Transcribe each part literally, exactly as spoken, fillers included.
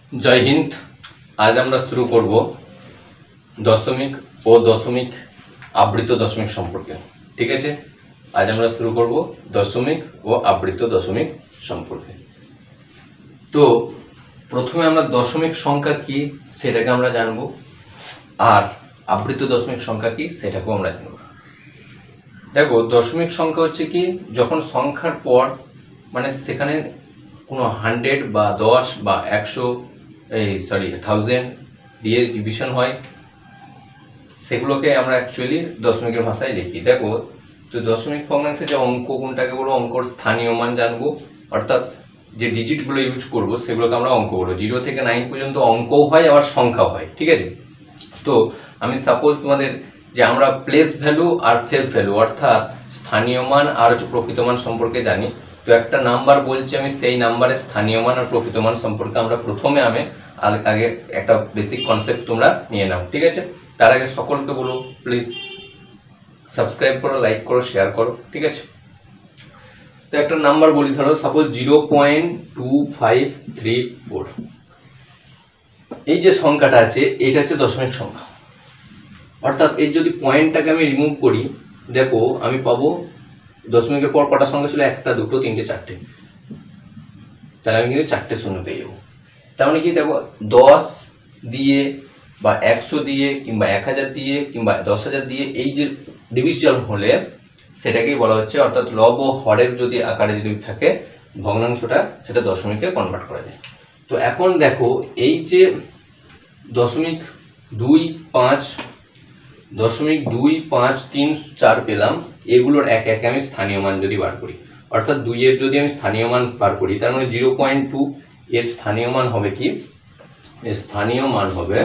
जय हिंद। आज আমরা শুরু করব দশমিক ও দশমিক আবৃত দশমিক সম্পর্কে। ঠিক আছে, আজ আমরা শুরু করব দশমিক ও আবৃত দশমিক সম্পর্কে। তো প্রথমে আমরা দশমিক সংখ্যা কি সেটাকে আমরা জানব, আর আবৃত দশমিক সংখ্যা কি সেটাকেও আমরা জানব। দেখো, দশমিক সংখ্যা হচ্ছে কি, যখন সংখ্যার পর মানে সেখানে কোনো হান্ড্রেড বা দশ বা একশো এই সরি থাউজেন্ড দিয়ে ডিভিশন হয়, সেগুলোকে আমরা অ্যাকচুয়ালি দশমিকের ভাষায় লিখি। দেখো, তো দশমিক ভগ্নাংশে যে অঙ্ক কোনটাকে বলবো, অঙ্কর স্থানীয় মান জানবো, অর্থাৎ যে ডিজিটগুলো ইউজ করব সেগুলোকে আমরা অঙ্ক বলবো। জিরো থেকে নাইন পর্যন্ত অঙ্কও হয় আবার সংখ্যাও হয়। ঠিক আছে, তো আমি সাপোজ তোমাদের যে আমরা প্লেস ভ্যালু আর ফেস ভ্যালু অর্থাৎ স্থানীয় মান আর প্রকৃত মান সম্পর্কে জানি। তো একটা নাম্বার বলছি আমি, সেই নাম্বারের স্থানীয় মান আর প্রকৃত মান সম্পর্কে আমরা প্রথমে আমি আগে একটা বেসিক কনসেপ্ট তোমরা নিয়ে নাও। ঠিক আছে, তার আগে সকলকে বলো প্লিজ সাবস্ক্রাইব করো, লাইক করো, শেয়ার করো। ঠিক আছে, তো একটা নাম্বার বলি, ধরো suppose zero point two five three four. এই যে সংখ্যাটা আছে এটা হচ্ছে দশমিক সংখ্যা, অর্থাৎ এর যদি পয়েন্টটাকে আমি রিমুভ করি, দেখো আমি পাবো দশমিকের পর কটা সংখ্যা ছিল, একটা দুটো তিনটে চারটে, তাহলে আমি কিন্তু চারটে শূন্য পেয়ে যাবো। তার মানে কি, দেখো দশ দিয়ে বা একশো দিয়ে কিংবা এক হাজার দিয়ে কিংবা দশ হাজার দিয়ে এই যে ডিভিশন হলে সেটাকেই বলা হচ্ছে, অর্থাৎ লব ও হরের যদি আকারে যদি থাকে ভগ্নাংশটা, সেটা দশমিকে কনভার্ট করা যায়। তো এখন দেখো, এই যে দশমিক দুই পাঁচ দশমিক দুই পাঁচ তিন চার পেলাম, এগুলোর এক একে আমি স্থানীয় মান যদি বার করি, অর্থাৎ দুইয়ের যদি আমি স্থানীয় মান বার করি, তার মানে জিরো পয়েন্ট টু এর স্থানীয় মান হবে কি, এর স্থানীয় মান হবে,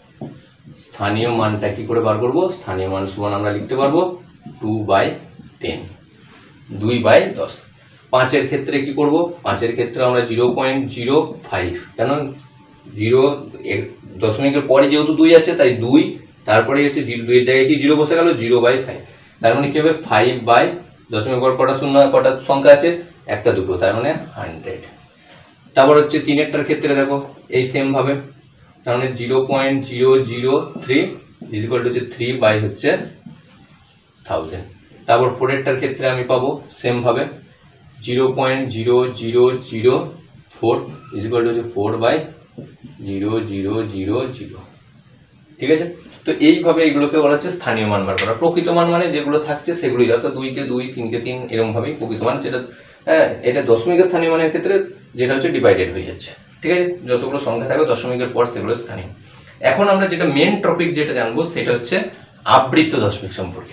স্থানীয় মানটা কি করে বার করবো, স্থানীয় মান সমান আমরা লিখতে পারবো টু বাই টেন, দুই বাই দশ। পাঁচের ক্ষেত্রে কি করব, পাঁচের ক্ষেত্রে আমরা জিরো পয়েন্ট জিরো ফাইভ, কেন জিরো দশমিকের পরে যেহেতু দুই আছে তাই দুই, তারপরে হচ্ছে জিরো, দুইয়ের জায়গায় কি জিরো বসে গেল, জিরো বাই ফাইভ। তার মানে কি হবে, ফাইভ বাই দশমিক পর কটা শূন্য কটা সংখ্যা আছে, একটা দুটো, তার মানে হান্ড্রেড। তারপর হচ্ছে তিনেরটার ক্ষেত্রে দেখো এই সেম ভাবে, তার মানে zero point zero zero three is equal to হচ্ছে থ্রি বাই হচ্ছে থাউজেন্ড। তারপর ফোরেরটার ক্ষেত্রে আমি পাবো সেম ভাবে zero point zero zero zero four is equal to হচ্ছে four by zero zero zero zero. ঠিক আছে, তো এইভাবে এগুলোকে বলা হচ্ছে স্থানীয় মান বার করা। প্রকৃত মান মানে যেগুলো থাকছে সেগুলোই, অর্থাৎ দুইকে দুই তিনকে তিন এরকম ভাবেই প্রকৃত মান, সেটা হ্যাঁ এটা দশমিকের স্থানীয় মানের ক্ষেত্রে যেটা হচ্ছে ডিভাইডেড হয়ে যাচ্ছে। ঠিক আছে, যতগুলো সংখ্যা থাকবে দশমিকের পর সেগুলো স্থানীয়। এখন আমরা যেটা মেন টপিক যেটা জানবো সেটা হচ্ছে আবৃত দশমিক সম্পর্কে।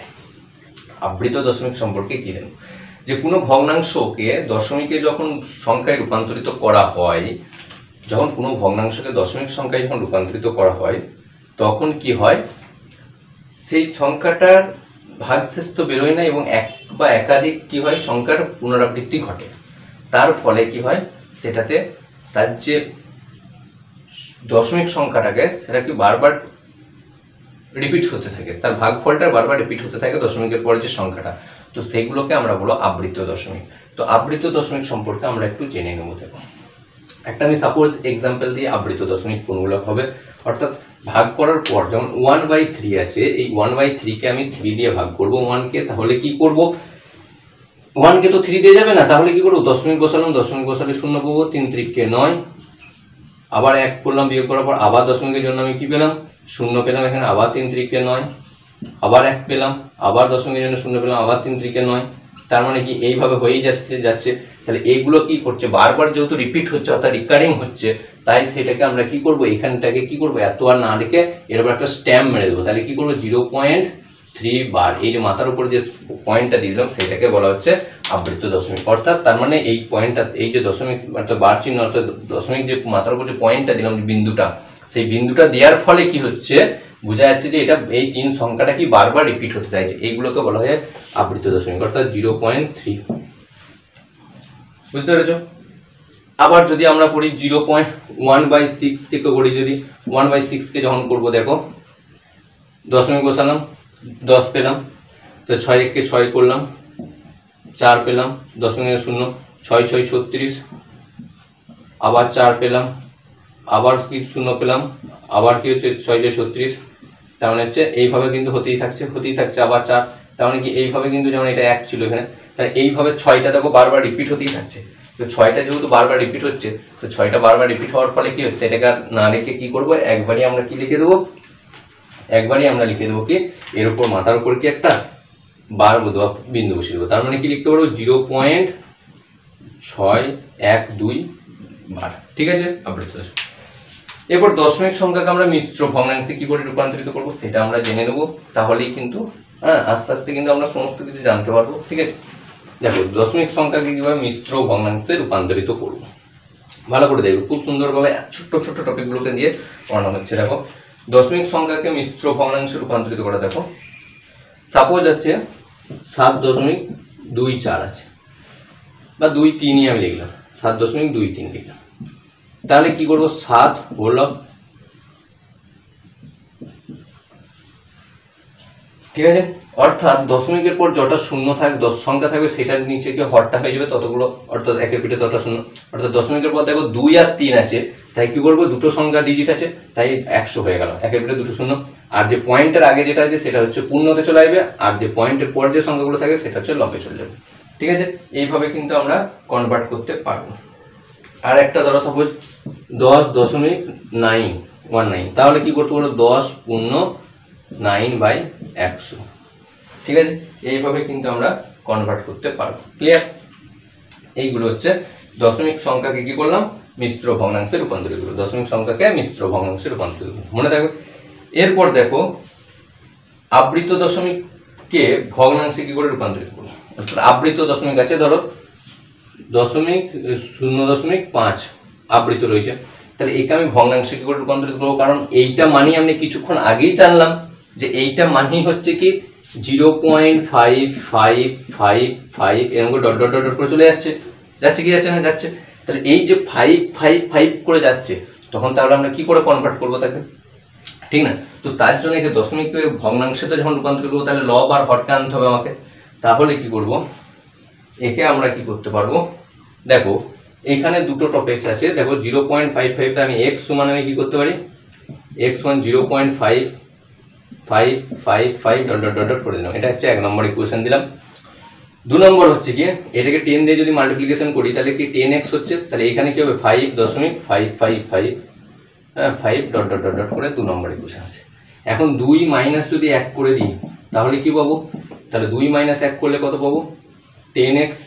আবৃত দশমিক সম্পর্কে কি জানবো, যে কোনো ভগ্নাংশকে দশমিকে যখন সংখ্যায় রূপান্তরিত করা হয়, যখন কোনো ভগ্নাংশকে দশমিক সংখ্যায় যখন রূপান্তরিত করা হয় তখন কি হয়, সেই সংখ্যাটার ভাগশেষ তো বেরোয় না এবং এক বা একাধিক কি হয় সংখ্যার পুনরাবৃত্তি ঘটে। তার ফলে কি হয়, সেটাতে তার যে দশমিক সংখ্যাটাকে সেটা কি বারবার রিপিট হতে থাকে, তার ভাগফলটা বারবার রিপিট হতে থাকে দশমিকের পরে যে সংখ্যাটা, তো সেগুলোকে আমরা বলো আবৃত দশমিক। তো আবৃত দশমিক সম্পর্কে আমরা একটু জেনে নেব। দেখো, একটা আমি সাপোজ এক্সাম্পল দিয়ে আবৃত দশমিক কোনগুলো হবে, অর্থাৎ ভাগ করার পর যেমন ওয়ান বাই থ্রি আছে, এই ওয়ান বাই থ্রিকে আমি থ্রি দিয়ে ভাগ করবো ওয়ানকে, তাহলে কি করব, ওয়ানকে তো থ্রি দিয়ে যাবে না, তাহলে কি করবো, দশমিক বসালাম, দশমিক বসালে শূন্য পাবো, তিন ত্রিককে নয়, আবার এক করলাম, বিয়োগ করার পর আবার দশমিকের জন্য আমি কি পেলাম, শূন্য পেলাম, এখানে আবার তিন ত্রিকে নয়, আবার এক পেলাম, আবার দশমিকের জন্য শূন্য পেলাম, আবার তিন ত্রিকে নয়। তার মানে কি এইভাবে হয়েই যাচ্ছে যাচ্ছে তাহলে এইগুলো কি করছে, বারবার যেহেতু রিপিট হচ্ছে অর্থাৎ রিকারিং হচ্ছে, তাই সেটাকে আমরা কি করব, এখানটাকে কি করব, এত আর না রেখে এর উপর একটা স্ট্যাম্প মেরে দেবো। তাহলে কি করবো, জিরো পয়েন্ট থ্রি বার, এই যে মাথার উপর যে পয়েন্টটা দিয়ে দিলাম সেটাকে বলা হচ্ছে আবৃত দশমিক। অর্থাৎ তার মানে এই পয়েন্টটা, এই যে দশমিক অর্থাৎ বার চিহ্ন অর্থাৎ দশমিক যে মাথার উপর যে পয়েন্টটা দিলাম বিন্দুটা, সেই বিন্দুটা দেওয়ার ফলে কি হচ্ছে, বোঝা যাচ্ছে যে এটা এই তিন সংখ্যাটা কি বারবার রিপিট হতে চাইছে, এইগুলোকে বলা হয় আবৃত দশমিক, অর্থাৎ জিরো পয়েন্ট থ্রি। বুঝতে পেরেছ? আবার যদি আমরা করি zero point one by six থেকে করি, যদি ওয়ান বাই সিক্সকে যখন করবো, দেখো দশমিক বসালাম, দশ পেলাম, তো ছয় এককে ছয় করলাম, চার পেলাম, দশমিক শূন্য, ছয় ছয় ছত্রিশ, আবার চার পেলাম, আবার কি শূন্য পেলাম, আবার কি হচ্ছে ছয় ছয় ছত্রিশ, তার মানে হচ্ছে এইভাবে কিন্তু হতেই থাকছে হতেই থাকছে আবার চার, তার মানে কি এইভাবে কিন্তু যেমন এটা এক ছিল এখানে, তাই এইভাবে ছয়টা দেখো বারবার রিপিট হতেই থাকছে। তো ছয়টা যেহেতু বারবার রিপিট হচ্ছে, তো ছয়টা বারবার রিপিট হওয়ার ফলে কি হচ্ছে, এটাকে না লিখে কি করবো, একবারই আমরা কি লিখে দেবো, একবারই আমরা লিখে দেবো কি এর উপর মাথার উপর কি একটা বার অথবা বিন্দু বসিয়ে দেবো। তার মানে কি লিখতে পারবো, জিরো পয়েন্ট ছয় এক দুই বার। ঠিক আছে, আবৃত দশমিক। এরপর দশমিক সংখ্যাকে আমরা মিশ্র ভগ্নাংশে কি করে রূপান্তরিত করবো সেটা আমরা জেনে নেবো, তাহলেই কিন্তু হ্যাঁ আস্তে আস্তে কিন্তু আমরা সমস্ত কিছু জানতে পারবো। ঠিক আছে, দেখো দশমিক সংখ্যাকে কিভাবে মিশ্র ভগ্নাংশে রূপান্তরিত করবো ভালো করে দেখবো, খুব সুন্দরভাবে ছোট্ট ছোট্ট টপিকগুলোকে দিয়ে পড়ানো হচ্ছে। দেখো দশমিক সংখ্যাকে মিশ্র ভগ্নাংশে রূপান্তরিত করা, দেখো সাপোজ আছে সাত দশমিক দুই চার আছে বা দুই তিনই আমি লিখলাম, সাত দশমিক দুই তিন লিখলাম, তাহলে কি করবো, সাত হল, ঠিক আছে, অর্থাৎ দশমিকের পর যটা শূন্য থাকবে, দশ সংখ্যা থাকবে সেটার নিচে কি হরটা হয়ে যাবে ততগুলো, অর্থাৎ একের পিঠে ততটা শূন্য, অর্থাৎ দশমিকের পর দেখো দুই আর তিন আছে, তাই কি করবো, দুটো সংখ্যা ডিজিট আছে তাই একশো হয়ে গেল, একের পিঠে দুটো শূন্য, আর যে পয়েন্টের আগে যেটা আছে সেটা হচ্ছে পূর্ণতে চলে আসবে, আর যে পয়েন্টের পর যে সংখ্যাগুলো থাকে সেটা হচ্ছে লবে চলে যাবে। ঠিক আছে, এইভাবে কিন্তু আমরা কনভার্ট করতে পারবো। আর একটা ধরো সাপোজ দশ দশমিক নাইন ওয়ান নাইন, তাহলে কি করতে পারবো, দশ পূর্ণ নাইন বাই একশো। ঠিক আছে, এইভাবে কিন্তু আমরা কনভার্ট করতে পারবো। ক্লিয়ার, এইগুলো হচ্ছে দশমিক সংখ্যাকে কি করলাম, মিশ্র ভগ্নাংশে রূপান্তরিত করবো, দশমিক সংখ্যাকে মিশ্র ভগ্নাংশে রূপান্তরিত করবো, মনে থাকবে। এরপর দেখো আবৃত দশমিককে ভগ্নাংশে কি করে রূপান্তরিত করবো, অর্থাৎ আবৃত দশমিক আছে ধরো দশমিক শূন্য দশমিক পাঁচ আবৃত রয়েছে, তাহলে এইটা আমি ভগ্নাংশে কি করে রূপান্তরিত করবো, কারণ এইটা মানি আমি কিছুক্ষণ আগেই জানলাম যে এইটা মানি হচ্ছে কি zero point five five five five এরকম করে ডট ডট ডট করে চলে যাচ্ছে, যাচ্ছে কি যাচ্ছে না যাচ্ছে, তাহলে এই যে ফাইভ ফাইভ ফাইভ করে যাচ্ছে তখন তাহলে আমরা কি করে কনভার্ট করবো তাকে, ঠিক না। তো তার জন্য একে দশমিক ভগ্নাংশে যখন রূপান্তরিত করবো তাহলে লব আর হরকে আনতে হবে আমাকে, তাহলে কি করব, একে আমরা কি করতে পারবো, দেখো এখানে দুটো টপিকস আছে, দেখো জিরো পয়েন্ট ফাইভ ফাইভটা আমি এক্স সমান আমি কি করতে পারি, x one zero point five five five five dot dot dot করে দিলাম, এটা হচ্ছে এক নম্বর ইকুয়েশন দিলাম। দু নম্বর হচ্ছে কি এটাকে টেন দিয়ে যদি মাল্টিপ্লিকেশন করি তাহলে কি টেন এক্স হচ্ছে, তাহলে এখানে কি হবে ফাইভ দশমিক ফাইভ ফাইভ ফাইভ হ্যাঁ five dot dot dot dot করে দু নম্বর ইকুয়েশন আছে। এখন দুই মাইনাস যদি এক করে দিই তাহলে কি পাবো, তাহলে দুই মাইনাস এক করলে কত পাবো, টেন এক্স,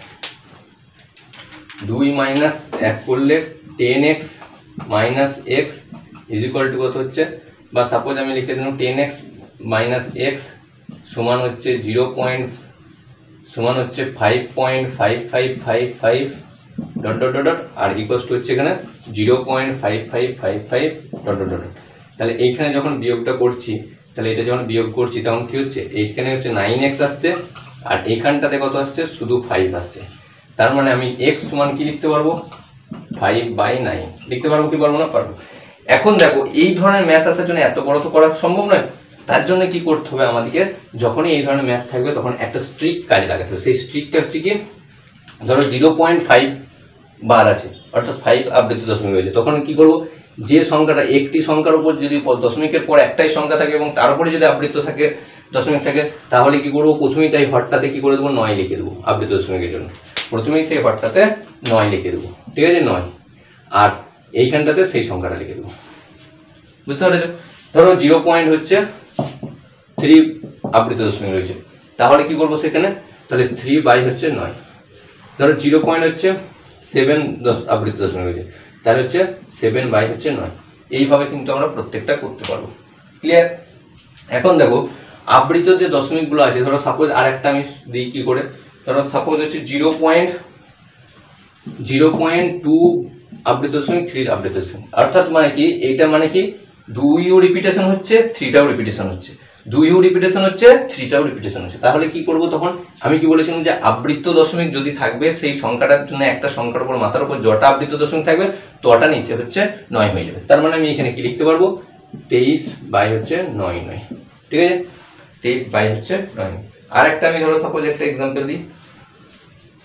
দুই মাইনাস এক করলে ten x minus x is equal to কত হচ্ছে, বা সাপোজ আমি লিখে দিলাম টেন এক্স মাইনাস এক্স সমান হচ্ছে জিরো পয়েন্ট সমান হচ্ছে five point five five five five dot dot dot dot আর ইকুয়ালস টু হচ্ছে এখানে zero point five five five five dot dot dot. তাহলে এইখানে যখন বিয়োগটা করছি তাহলে এটা যখন বিয়োগ করছি তখন কি হচ্ছে, এইখানে হচ্ছে নাইন এক্স আসছে আর এইখানটাতে কত আসছে শুধু ফাইভ আসছে, তার মানে আমি এক্স সমান কি লিখতে পারবো, ফাইভ বাই নাইন লিখতে পারবো কি পারবো না, পারবো। এখন দেখো এই ধরনের ম্যাথ আসার জন্য এত বড় তো করা সম্ভব নয়, তার জন্য কি করতে হবে আমাদেরকে, যখনই এই ধরনের ম্যাথ থাকবে তখন একটা স্ট্রিক কাজে লাগাতে হবে। সেই স্ট্রিকটা হচ্ছে কি, ধরো জিরো পয়েন্ট ফাইভ বার আছে অর্থাৎ ফাইভ আবৃত দশমিক রয়েছে, তখন কি করব, যে সংখ্যাটা একটি সংখ্যার উপর যদি দশমিকের পর একটাই সংখ্যা থাকে এবং তার উপরে যদি আবৃত থাকে দশমিক থাকে তাহলে কি করবো, প্রথমেই তাই হরটাতে কি করে দেবো, নয় লিখে দেবো আবৃত দশমিকের জন্য, প্রথমেই সেই হরটাতে নয় লিখে দেবো, ঠিক আছে নয়, আর এইখানটাতে সেই সংখ্যাটা লিখে দেবো, বুঝতে পারছো। ধরো জিরো পয়েন্ট হচ্ছে থ্রি আবৃত দশমিক রয়েছে, তাহলে কি করবো সেখানে, তাহলে থ্রি বাই হচ্ছে নয়। ধরো জিরো পয়েন্ট হচ্ছে সেভেন দশ আবৃত দশমিক রয়েছে, তাহলে হচ্ছে সেভেন বাই হচ্ছে নয়। এইভাবে কিন্তু আমরা প্রত্যেকটা করতে পারবো। ক্লিয়ার। এখন দেখো আবৃত যে দশমিকগুলো আছে, ধরো সাপোজ আর একটা আমি দিই কি করে, ধরো সাপোজ হচ্ছে zero point zero point two আবৃত দশমিক থ্রি আবৃত দশমিক, অর্থাৎ মানে কি এইটা মানে কি দুইও রিপিটেশন হচ্ছে থ্রিটাও রিপিটেশন হচ্ছে, দুইও রিপিটেশন হচ্ছে থ্রিটাও রিপিটেশন হচ্ছে, তাহলে কি করব, তখন আমি কি বলেছিলাম যে আবৃত দশমিক যদি থাকবে সেই সংখ্যাটার জন্য একটা সংখ্যার উপর মাথার উপর যটা আবৃত দশমিক থাকবে তটা নিচে হচ্ছে নয় হয়ে যাবে, তার মানে আমি এখানে কি লিখতে পারবো, তেইশ বাই হচ্ছে নয় নয়, ঠিক আছে, তেইশ বাই হচ্ছে নয়। আর একটা আমি ধরো সাপোজ একটা এক্সাম্পল দিই,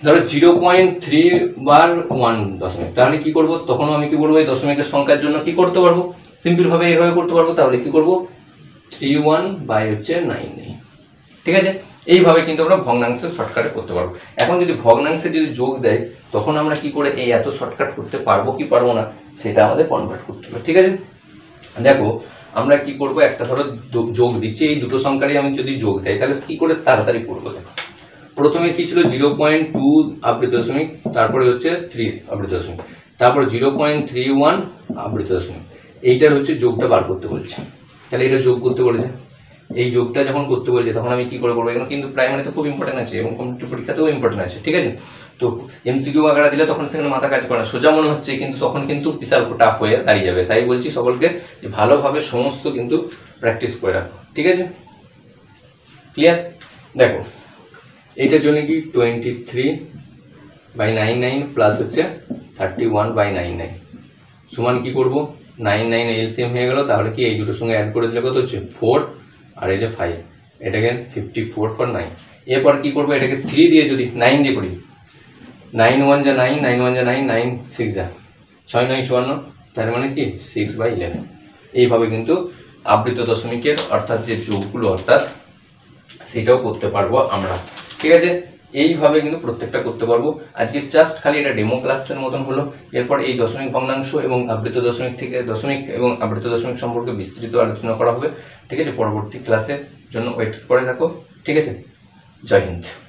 ধরো জিরো পয়েন্ট থ্রি বার ওয়ান দশমিক, তাহলে কি করব, তখনও আমি কি করবো, এই দশমিকের সংখ্যার জন্য কি করতে পারবো, সিম্পল ভাবে এইভাবে করতে পারবো। তাহলে কি করব, থ্রি ওয়ান বাই হচ্ছে নাইন নাইন, ঠিক আছে। এইভাবে কিন্তু আমরা ভগ্নাংশের শর্টকাটে করতে পারবো। এখন যদি ভগ্নাংশে যদি যোগ দেয় তখন আমরা কি করে এই এত শর্টকাট করতে পারবো কি পারবো না সেটা আমাদের কনভার্ট করতে হবে, ঠিক আছে। দেখো আমরা কি করব, একটা ধরো যোগ দিচ্ছি, এই দুটো সংখ্যারই আমি যদি যোগ দেয় তাহলে কি করে তাড়াতাড়ি করবো। দেখো প্রথমে কি ছিল জিরো পয়েন্ট টু আবৃত দশমিক, তারপরে হচ্ছে থ্রি আবৃত দশমিক, তারপর জিরো পয়েন্ট থ্রি ওয়ান আবৃত দশমিক, এইটার হচ্ছে যোগটা বার করতে বলছে। তাহলে এটা যোগ করতে বলেছে, এই যোগটা যখন করতে বলছে তখন আমি কি করে করবো, এগুলো কিন্তু প্রাইমারিতে খুব ইম্পর্টেন্ট আছে এবং কম্পিটিটিভ পরীক্ষাতেও ইম্পর্টেন্ট আছে, ঠিক আছে। তো এমসিকিউ আকারে দিলে তখন সেখানে মাথা কাজ করে না, সোজা মনে হচ্ছে, কিন্তু তখন কিন্তু বিশাল টাফ হয়ে দাঁড়িয়ে যাবে। তাই বলছি সকলকে যে ভালোভাবে সমস্ত কিন্তু প্র্যাকটিস করে রাখো, ঠিক আছে, ক্লিয়ার। দেখো এইটার জন্য কি twenty three by nine nine plus হচ্ছে thirty one by nine nine সমান কি করবো, নাইন নাইন এলসিএম হয়ে গেল, তাহলে কি এই দুটোর সঙ্গে অ্যাড করে দিলে কত হচ্ছে ফোর, আর এই যে ফাইভ, এটাকে ফিফটি ফোর ফর নাইন। এরপর কি করবো, এটাকে থ্রি দিয়ে যদি নাইন দিয়ে করি, নাইন ওয়ান যা নাইন, নাইন ওয়ান যা নাইন, নাইন সিক্স যা ছয় নয় চুয়ান্ন, তার মানে কি সিক্স বাই ইলেভেন। এইভাবে কিন্তু আবৃত দশমিকের অর্থাৎ যে যোগগুলো অর্থাৎ সেটাও করতে পারবো আমরা, ঠিক আছে। এইভাবে কিন্তু প্রত্যেকটা করতে পারবো। আজকে জাস্ট খালি এটা ডেমো ক্লাসের মতন হলো। এরপর এই দশমিক ভগ্নাংশ এবং আবৃত দশমিক থেকে দশমিক এবং আবৃত দশমিক সম্পর্কে বিস্তৃত আলোচনা করা হবে, ঠিক আছে। পরবর্তী ক্লাসের জন্য ওয়েট করে থাকো, ঠিক আছে। জয় হিন্দ।